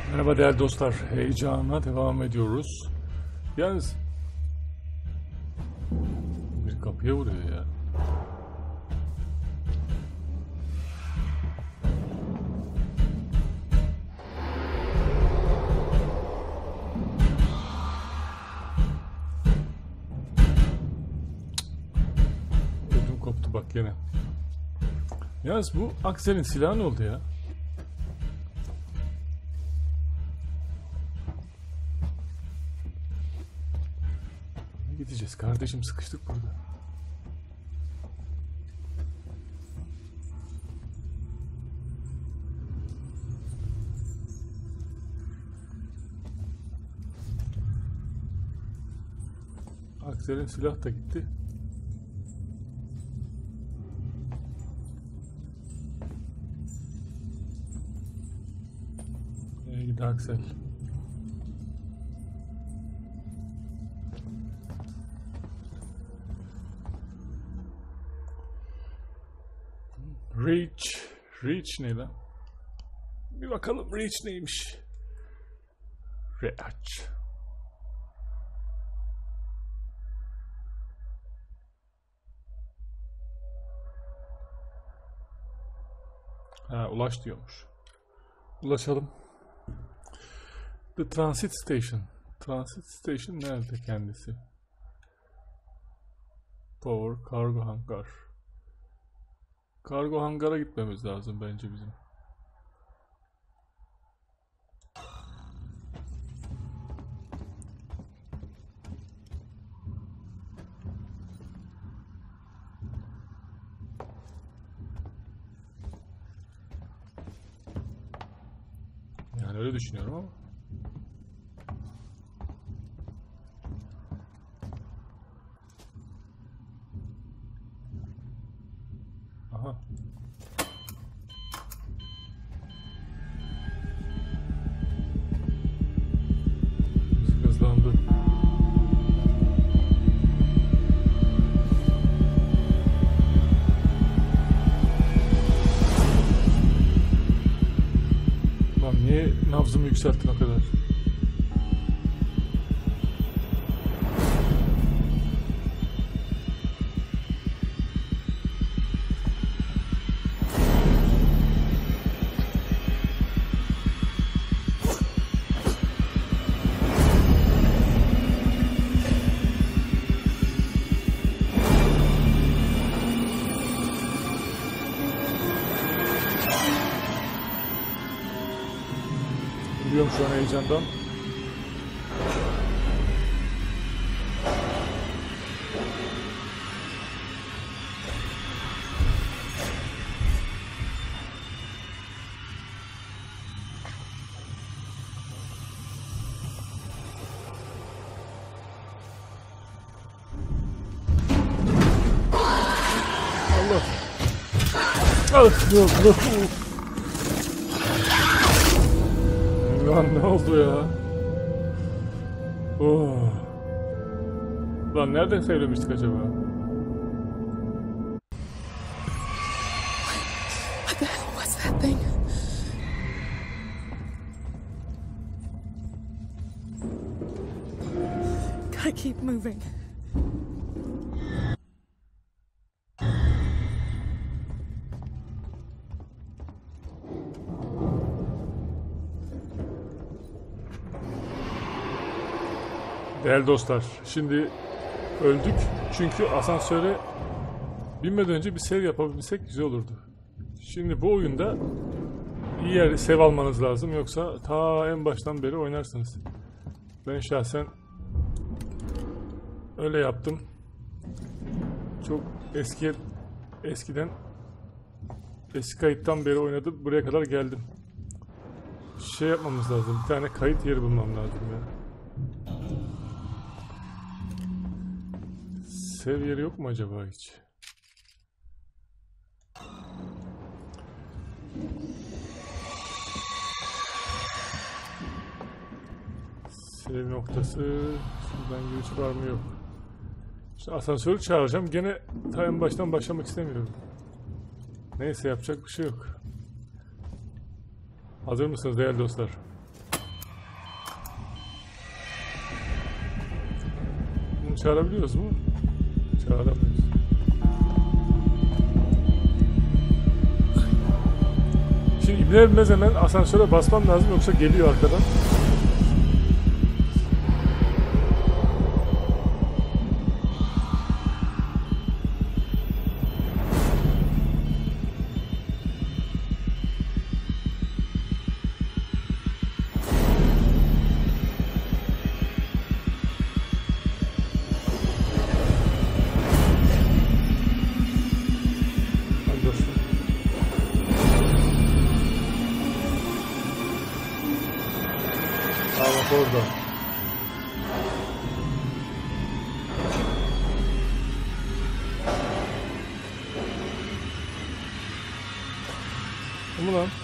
Merhaba değerli dostlar, heyecana devam ediyoruz. Yalnız bir kapıya vuruyor ya. Ödüm koptu bak gene. Yalnız bu Aksel'in silahı ne oldu ya? Gideceğiz kardeşim, sıkıştık burada. Aksel'in silah da gitti. Nereye gitti Aksel? Reach ne lan? Bir bakalım Reach neymiş? Reach. Ha, ulaş diyormuş. Ulaşalım. The Transit Station. Transit Station nerede kendisi? Power Cargo Hangar. Kargo hangara gitmemiz lazım bence bizim. Yani öyle düşünüyorum ama. Aha. Müzik hızlandı. Lan niye nabzımı yükselttin o kadar? Biliyorum şu an heyecandan. Allah. Ah, yok. Lan ne oldu ya? Oh. Lan nereden sevlemiştik acaba? What the hell was that thing? Gotta keep moving. Değerli dostlar, şimdi öldük çünkü asansöre binmeden önce bir save yapabilsek güzel olurdu. Şimdi bu oyunda iyi yer save almanız lazım, yoksa ta en baştan beri oynarsınız. Ben şahsen öyle yaptım. Çok eskiden eski kayıttan beri oynadım, buraya kadar geldim. Şey yapmamız lazım, bir tane kayıt yeri bulmam lazım ya. Save yeri yok mu acaba hiç? Save noktası. Şuradan giriş var mı yok. İşte asansörü çağıracağım. Gene ta en baştan başlamak istemiyorum. Neyse, yapacak bir şey yok. Hazır mısınız değerli dostlar? çağırabiliyoruz mu? Çağıramıyoruz. Şimdi İbner bilmez hemen asansöre basmam lazım yoksa geliyor arkadan. Hadi dostum. Aa bak orada. Bu mu lan?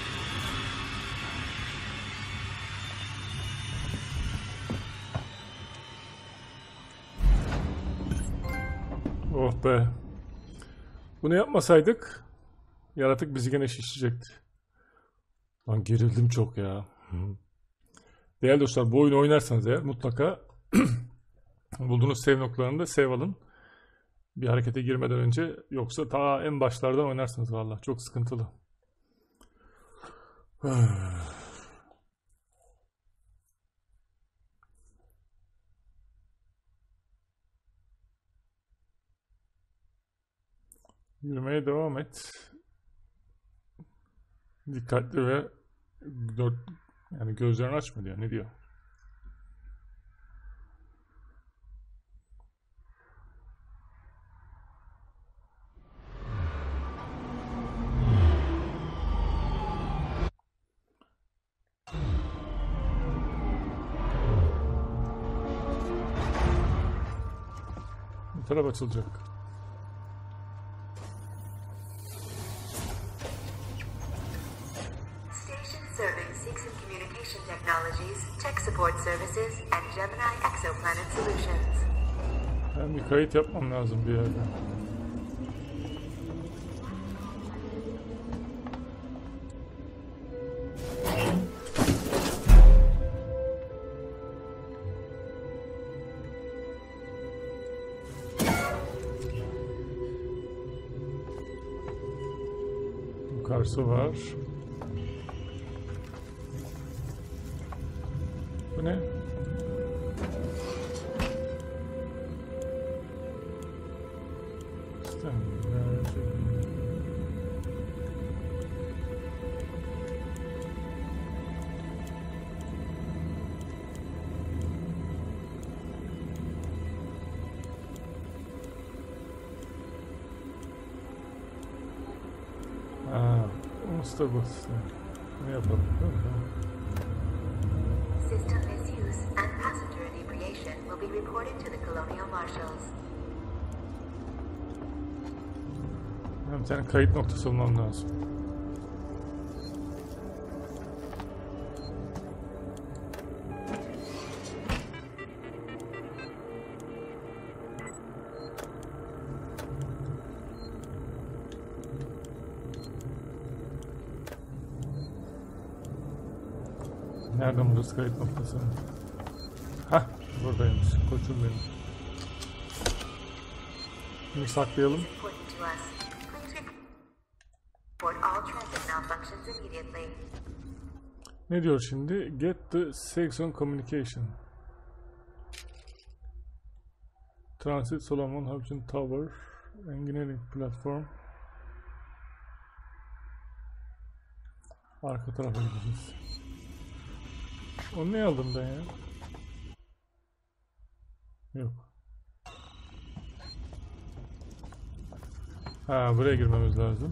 Oh be. Bunu yapmasaydık yaratık bizi gene şişirecekti. Lan gerildim çok ya. Değerli dostlar, bu oyunu oynarsanız eğer mutlaka bulduğunuz save noktalarında save alın. Bir harekete girmeden önce, yoksa ta en başlardan oynarsınız vallahi çok sıkıntılı. Yürümeye devam et. Dikkatli ve yani gözlerini açma diyor. Ne diyor? Bu taraf açılacak. Station serving Seegson Communication Technologies, Tech Support Services, and Gemini Exoplanet Solutions. Ben bir kayıt yapmam lazım bir yerde. Yukarısı var. Bu ne? Bu. Ne yapalım? System misuse and passenger inebriation will be reported to the Colonial Marshals. Bir tane kayıt noktası bulmam lazım. Nereden burası kayıt noktası? Hah, buradaymış. Koçum benim. Bunu saklayalım. Important to us. Please report all transit malfunctions immediately. Ne diyor şimdi? Get the Seegson Communication. Transit Solomon Hudson Tower. Engineering Platform. Arka tarafa gideceğiz. Onu ne aldım ben ya? Yok. Ha, buraya girmemiz lazım.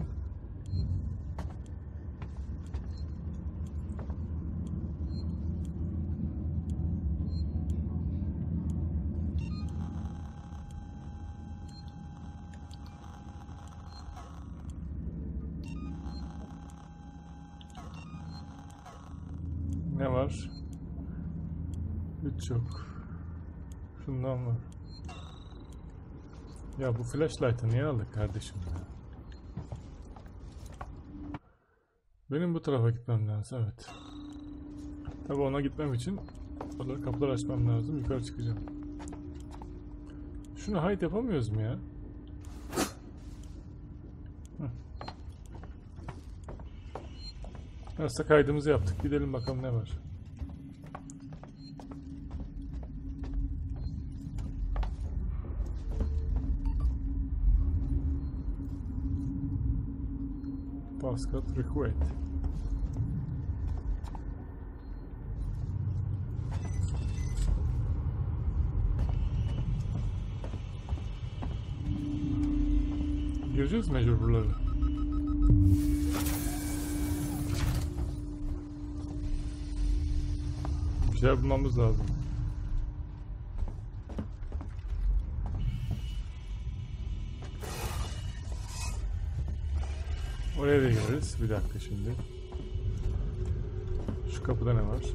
Ne var? Hiç yok. Şundan var. Ya bu flashlight'ı niye aldık kardeşim ya? Benim bu tarafa gitmem lazım, evet. Tabi ona gitmem için kapıları açmam lazım. Yukarı çıkacağım. Şunu hide yapamıyoruz mu ya? Nasılsa kaydımızı yaptık. Gidelim bakalım ne var. Passcode request. Gireceğiz mecbur buraları. Bir şeyler bulmamız lazım. Oraya da gireriz. Bir dakika şimdi. Şu kapıda ne var?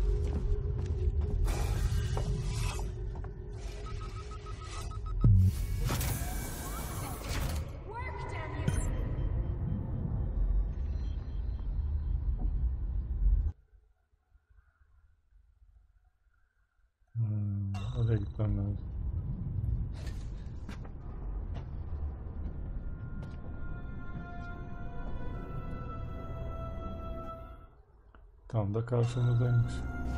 Oraya gitmem lazım. Tam da karşımızdaymış.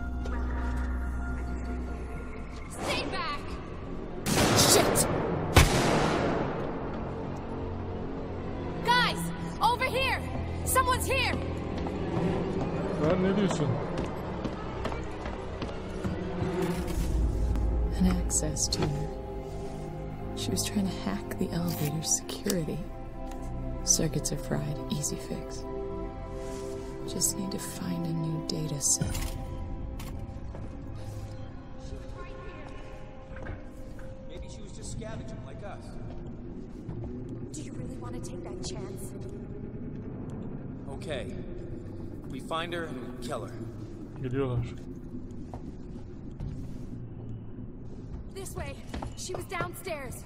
Stay back! Shit! Guys, over here! Someone's here! Lan ne diyorsun? An access to her. She was trying to hack the elevator's security. Circuits are fried. Easy fix. Just need to find a new data set. Maybe she was just scavenging like us. Do you really want to take that chance? Okay. We find her and we kill her. Geliyorlar. This way! She was downstairs!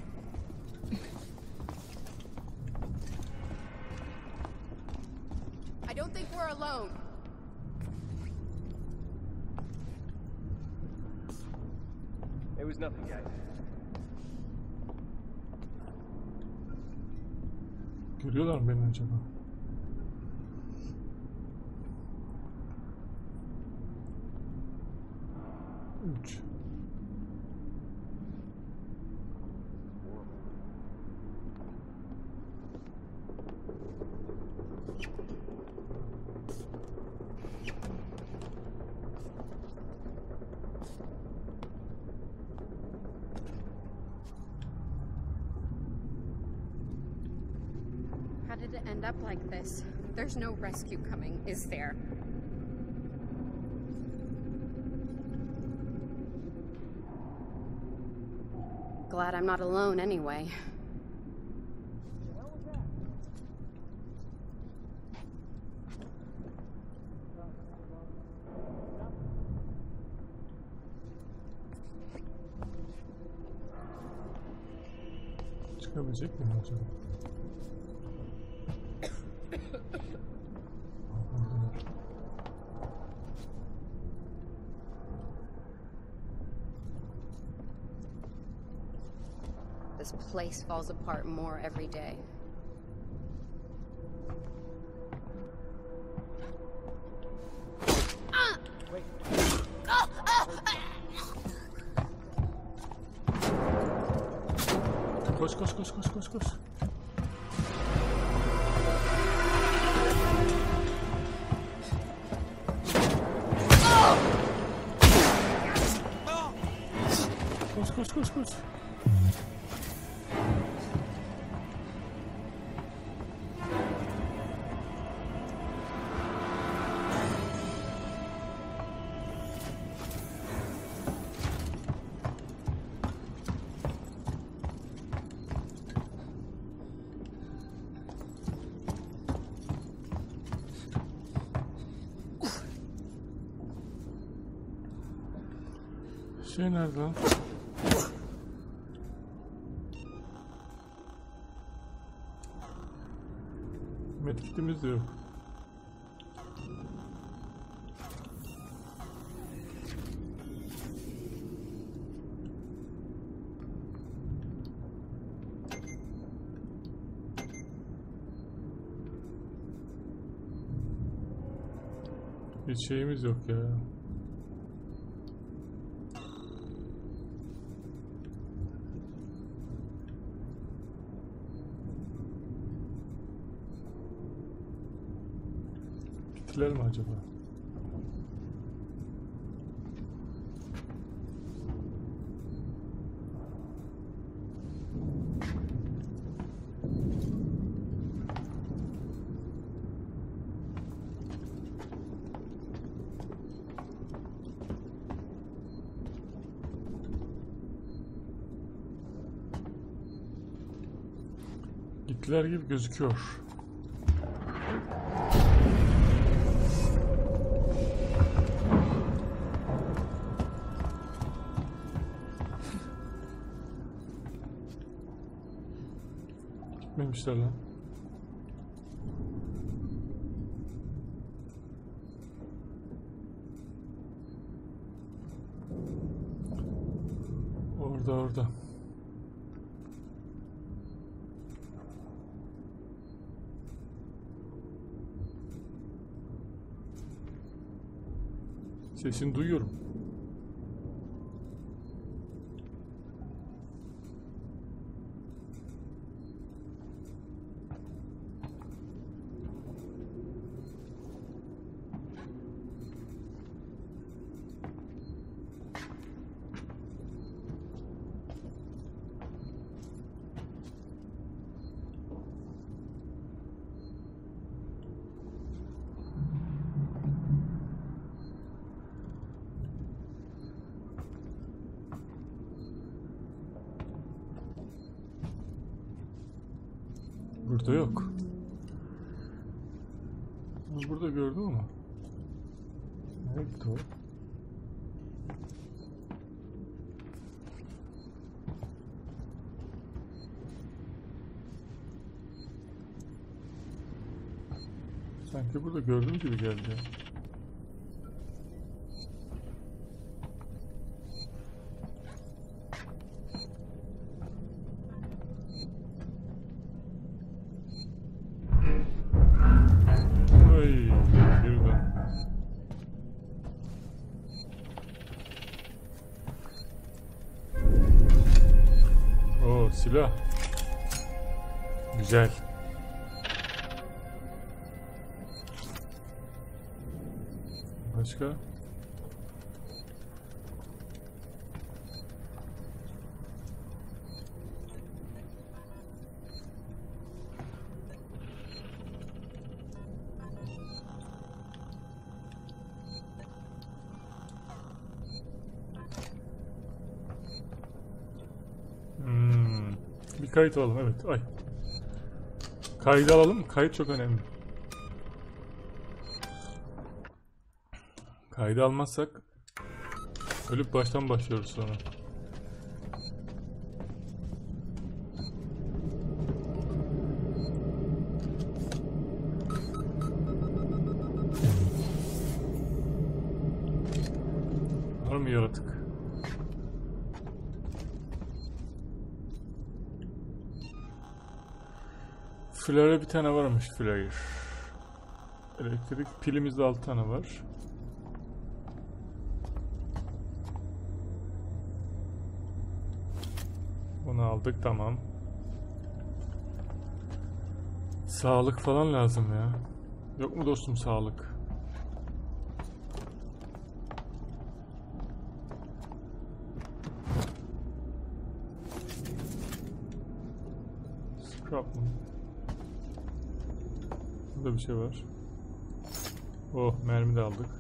I don't think we're alone. It was nothing, guys. Görüyorlar mı beni acaba? Üç. How did it end up like this? There's no rescue coming, is there? Glad I'm not alone anyway. Çıkabilecek miyim acaba? This place falls apart more every day. Koş koş koş koş koş koş. Koş koş koş koş. Şey nerede lan? Medkitimiz de yok. Hiç şeyimiz yok ya. Gittiler mi acaba? Gittiler gibi gözüküyor. Gitmemişler lan. Orada. Sesini duyuyorum. Burada yok. Burada gördüm ama. Nereye gitti o? Sanki burada gördüğüm gibi geldi. Ay, birden. Oo, silah. Güzel. Başka? Bir kayıt alalım, evet. Ay. Kaydı alalım. Kayıt çok önemli. Kaydı almazsak ölüp baştan başlıyoruz sonra. Var mı yaratık? Flare bir tane varmış, flare. Elektrik pilimizde 6 tane var. Bunu aldık, tamam. Sağlık falan lazım ya. Yok mu dostum sağlık? Scrap mı? Burada bir şey var. Oh, mermi de aldık.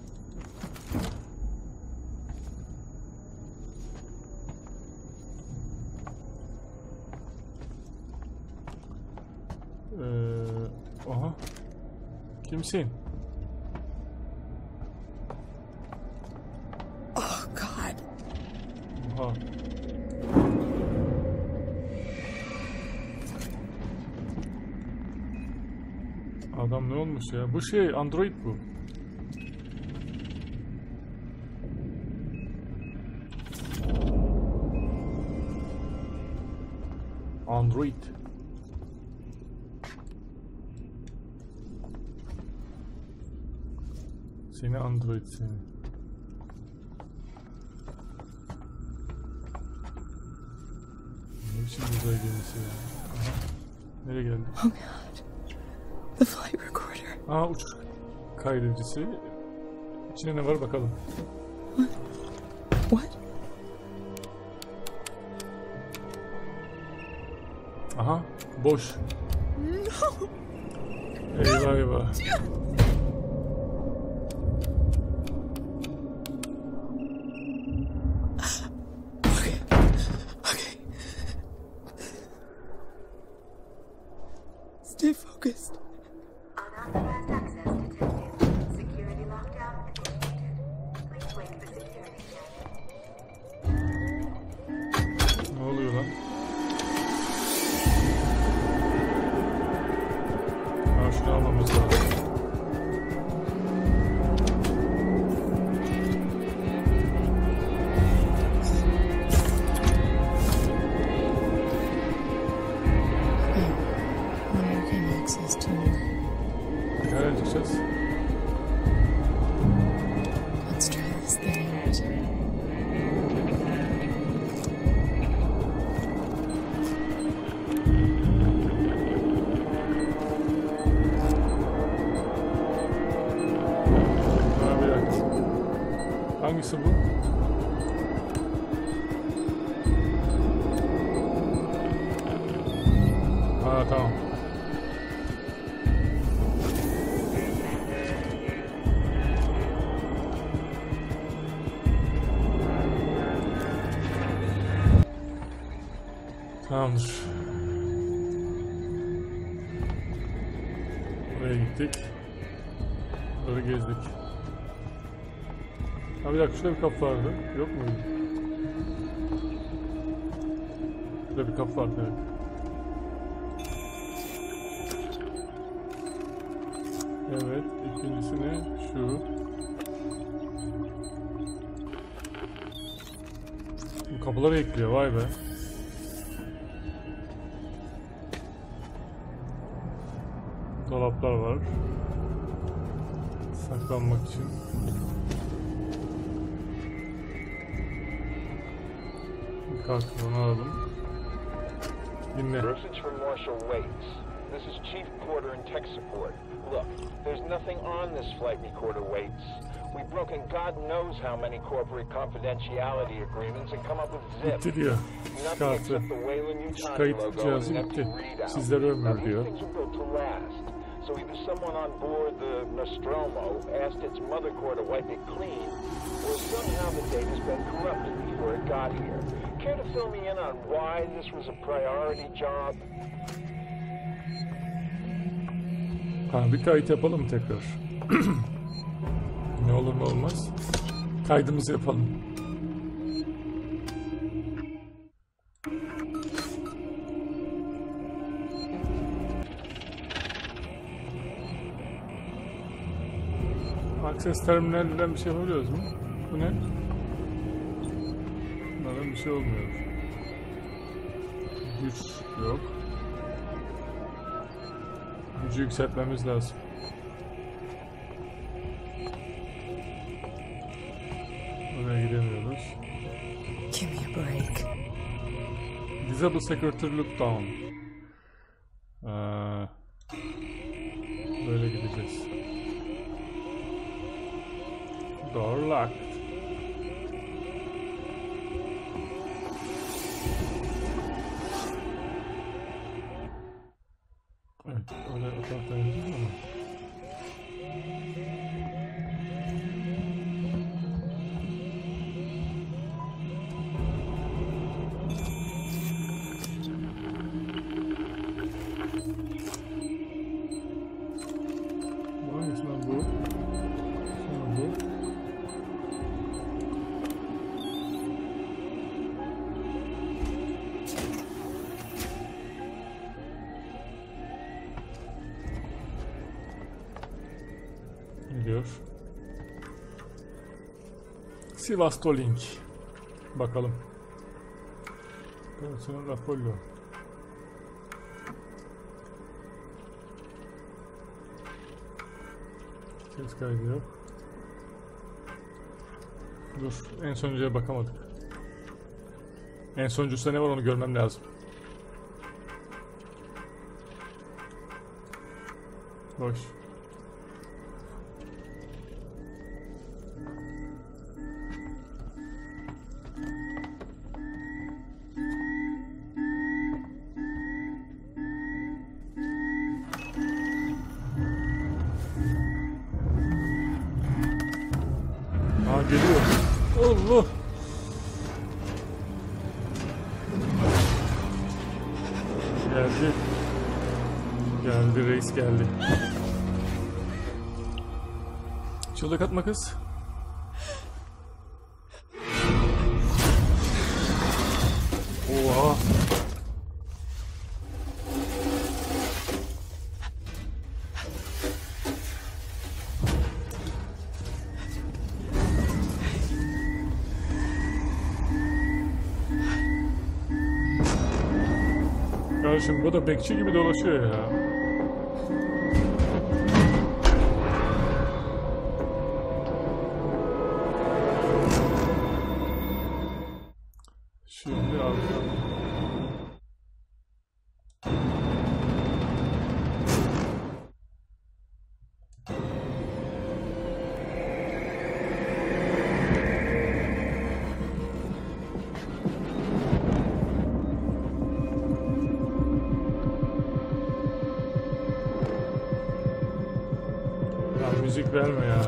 Aha. Kimsin? Oh, God. Oha. Adam ne olmuş ya? Bu şey Android bu. Android. Seni android seni. Ne biçim uzay gemisi ya? Aha. Nereye geldi? Oh god. The flight recorder. Aa, uçuş kaydedicisi. İçine ne var bakalım. What? Aha, boş. Eyvah eyvah. Okay. Stay focused. Unauthorized access detected. Security lockdown initiated. Please wait for security check. Ne oluyor lan? Ha, şunu almamız lazım. Wonder who can access to me. Nereye çıkacağız? Let's try this thing out. Ha, bir dakika. Hangisi bu? Ha, tamam. Tamamdır. Buraya gittik. Burayı gezdik. Ha, bir dakika, şurada bir kapı vardı. Yok muydu? Şurada bir kapı vardı, evet. Evet, ikincisi ne? Şu. Bu kapıları ekliyor, vay be. Dolaplar var. Saklanmak için. Bir kartonu alalım. Dinle. Message from Marshal Waits. This is Chief Porter in tech support. Look, there's nothing on this flight recorder, Waits. We've broken God knows how many corporate confidentiality agreements and come up with zip. Bitti diyor. Nothing Kartı. except the Wayland Yutani Kayıt logo cihazı and an empty bitti. readout. Sizler Now, ömür these diyor. things are built to last. So either someone on board the Nostromo asked its mother core to wipe it clean, or somehow the data's been corrupted before it got here. Care to fill me in on why this was a priority job? Ha, bir kayıt yapalım tekrar. Ne olur ne olmaz. Kaydımızı yapalım. Access terminalinden bir şey yapabiliyoruz mu? Bu ne? Bunlardan bir şey olmuyor. Güç yok. Gücü yükseltmemiz lazım. Oraya gidemiyoruz. Give me a break. Disable security lockdown. Böyle gideceğiz. Door locked. Evet, oraya o taraftan gideceğiz ama. Bu hangisi lan bu? Sonra bu. Gidiyor. Sivastolink. Bakalım. Personel Apollo. Ses kaydı yok. Dur, en sonuncuya bakamadık. En sonuncusunda ne var onu görmem lazım. Boş. Aa, geliyor. Allah. Geldi. Geldi reis geldi. Çığlık atma kız. Oha. Kardeşim bu da bekçi gibi dolaşıyor ya. Şimdi arkadan. Ya müzik verme ya.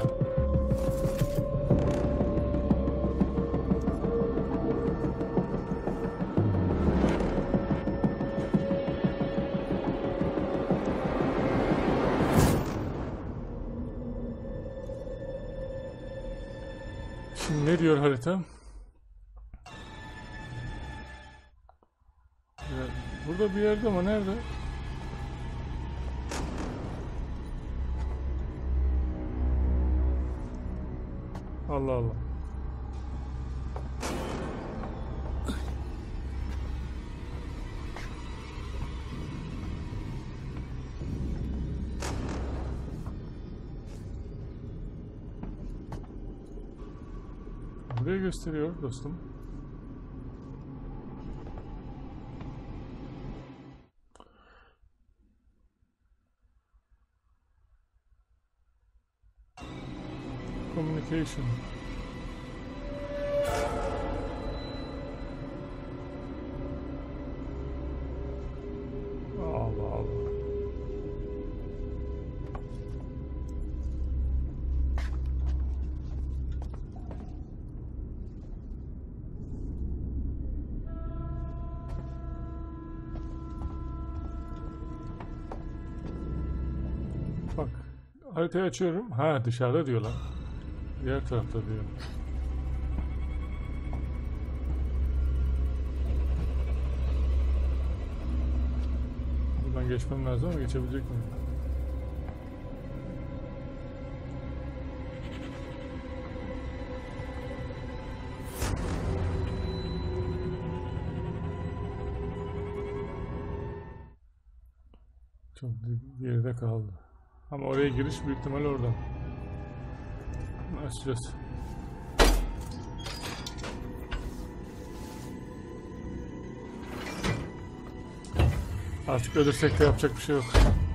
Şimdi ne diyor harita? Ya, burada bir yerde ama nerede? Allah Allah. Buraya gösteriyor dostum. Communication. Allah Allah. Bak, haritayı açıyorum. Ha, dışarıda diyorlar. Diğer tarafta diyor. Buradan geçmem lazım ama geçebilecek miyim? Çok geride kaldı. Ama oraya giriş büyük ihtimal oradan. Açacağız. Artık ölürsek de yapacak bir şey yok.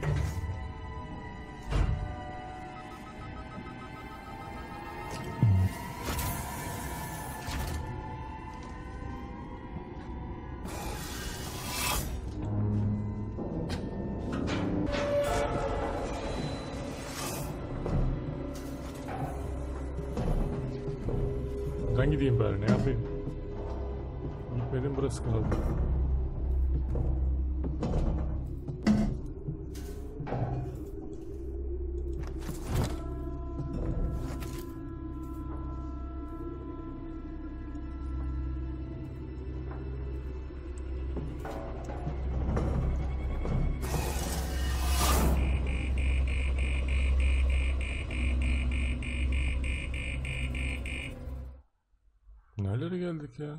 Buradan gideyim bari, ne yapayım? Gitmedim, burası kaldı. Nerelere geldik ya?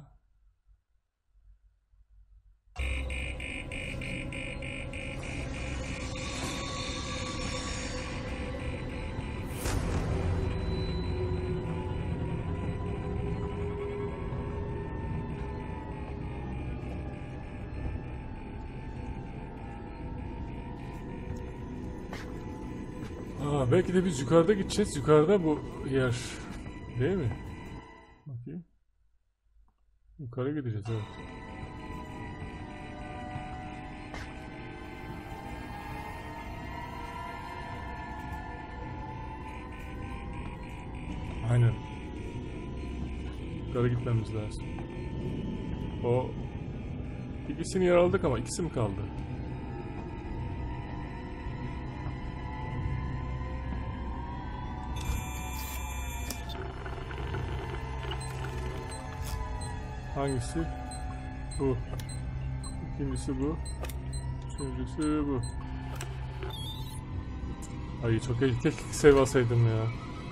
Ha, belki de biz yukarıda gideceğiz. Yukarıda bu yer. Değil mi? Bakayım. Yukarı gideceğiz, evet. Aynen. Yukarı gitmemiz lazım. O ikisini yaraladık ama ikisi mi kaldı? Hangisi? Bu. İkincisi bu. Üçüncüsü bu. Ay çok keşke save alsaydım ya.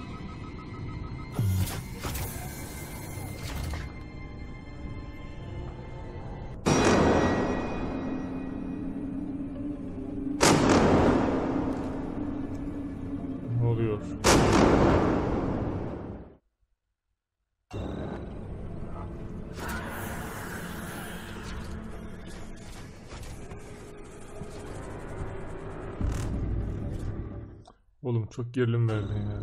Ne oluyor? Oğlum çok gerilim verdin ya.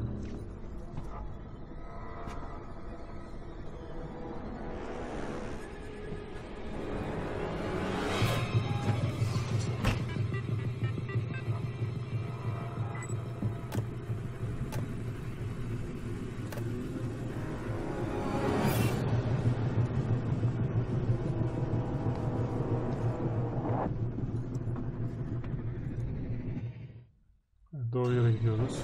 Doğru yere gidiyoruz.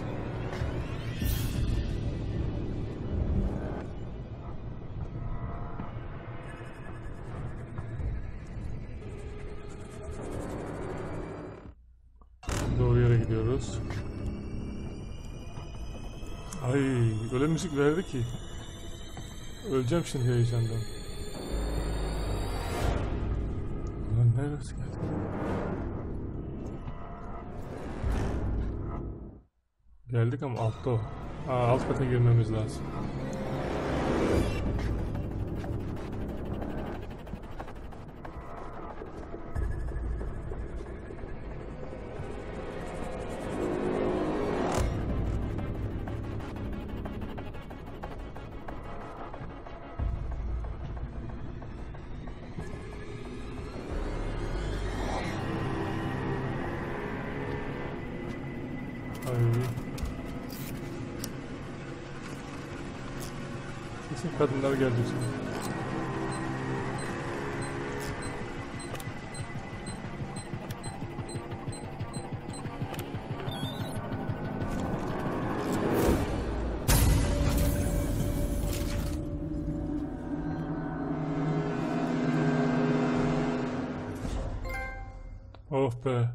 Doğru yere gidiyoruz. Ay, öyle müzik verdi ki. Öleceğim şimdi heyecandan. Lan neresi geldi? Geldik ama altta o. Alt kata girmemiz lazım. Kesin kadınlar geldi şimdi. Oh be.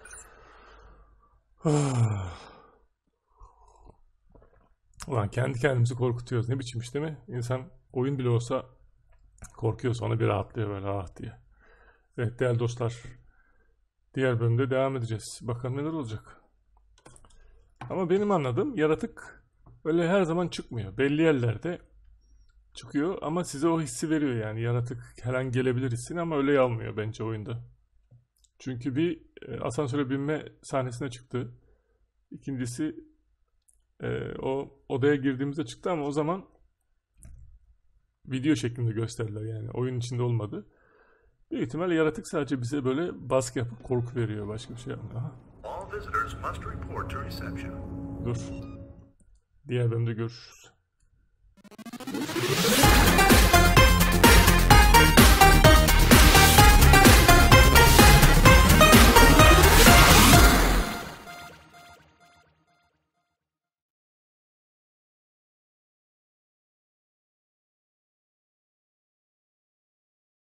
Ulan kendi kendimizi korkutuyoruz. Ne biçim iş değil mi? İnsan oyun bile olsa korkuyor, sonra bir rahatlıyor böyle ah diye. Evet değerli dostlar. Diğer bölümde devam edeceğiz. Bakalım neler olacak. Ama benim anladığım yaratık öyle her zaman çıkmıyor. Belli yerlerde çıkıyor ama size o hissi veriyor yani. Yaratık her an gelebilir hissini ama öyle almıyor bence oyunda. Çünkü bir asansöre binme sahnesine çıktı. İkincisi o odaya girdiğimizde çıktı ama o zaman video şeklinde gösterdiler yani. Oyun içinde olmadı. Büyük ihtimalle yaratık sadece bize böyle baskı yapıp korku veriyor. Başka bir şey yapmıyor. Aha. Dur. Diğer bölümde görüşürüz.